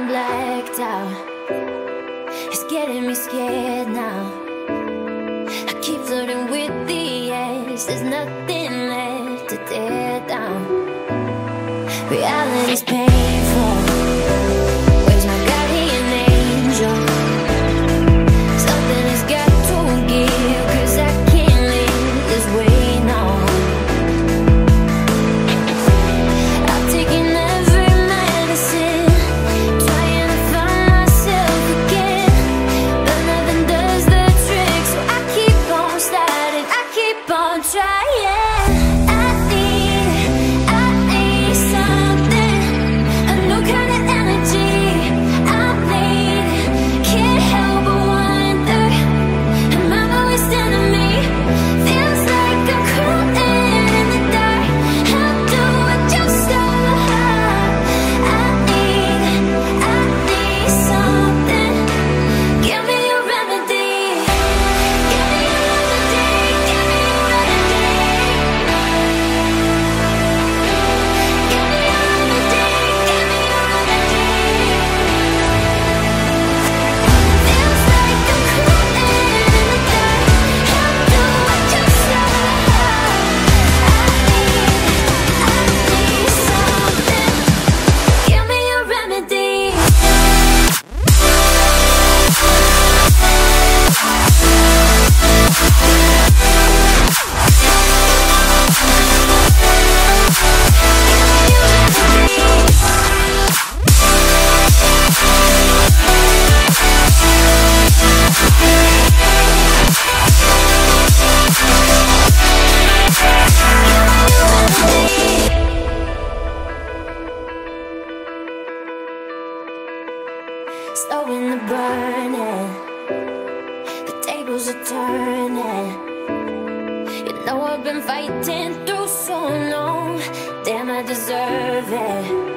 blacked out. It's getting me scared now. I keep flirting with the edge. There's nothing left to tear down. Reality's painful. Where's my guardian angel? Something has got to give, 'cause I can't live this way now. I've taken every medicine, trying to find myself again, but nothing does the trick, so I keep on starting, I keep on trying. Slowing the burning, the tables are turning. You know I've been fighting through so long. Damn, I deserve it.